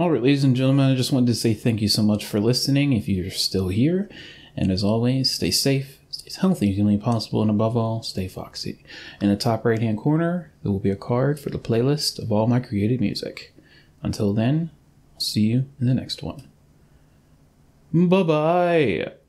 Alright, ladies and gentlemen, I just wanted to say thank you so much for listening if you're still here. And as always, stay safe, stay as healthy as humanly possible, and above all, stay foxy. In the top right hand corner, there will be a card for the playlist of all my created music. Until then, I'll see you in the next one. Bye-bye!